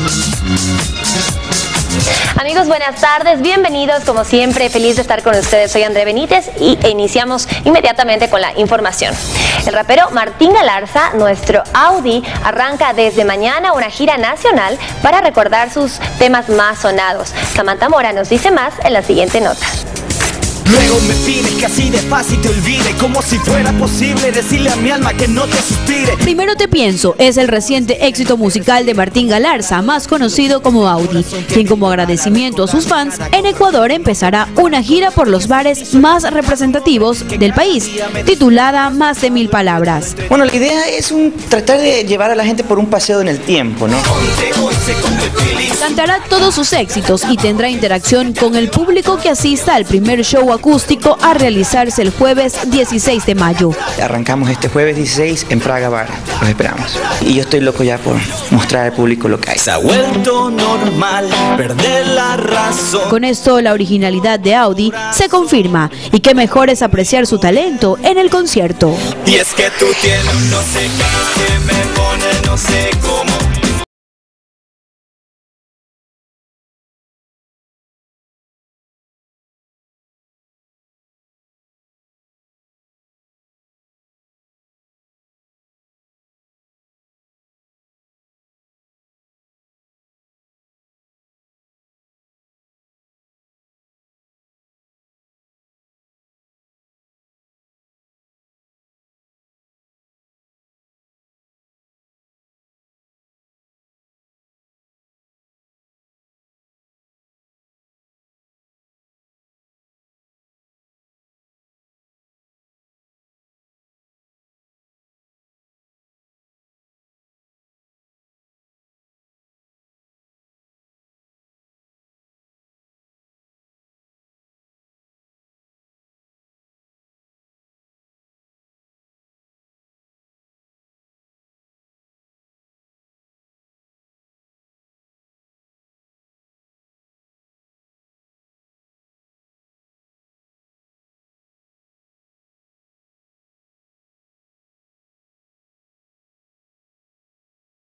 Amigos, buenas tardes, bienvenidos como siempre, feliz de estar con ustedes. Soy Andrea Benítez y iniciamos inmediatamente con la información. El rapero Martín Galarza, nuestro Audi, arranca desde mañana una gira nacional para recordar sus temas más sonados. Samantha Mora nos dice más en la siguiente nota. Luego me pides que así de fácil te olvide, como si fuera posible decirle a mi alma que no te suspire. Primero te pienso es el reciente éxito musical de Martín Galarza, más conocido como Audi, quien como agradecimiento a sus fans, en Ecuador empezará una gira por los bares más representativos del país, titulada Más de 1000 palabras. Bueno, la idea es tratar de llevar a la gente por un paseo en el tiempo, ¿no? Cantará todos sus éxitos y tendrá interacción con el público que asista al primer show acústico a realizarse el jueves 16 de mayo. Arrancamos este jueves 16 en Praga Bar, los esperamos. Y yo estoy loco ya por mostrar al público lo que hay. Se ha vuelto normal perder la razón. Con esto la originalidad de Audi se confirma y qué mejor es apreciar su talento en el concierto. Y es que tú tienes no sé qué que me pone no sé cómo.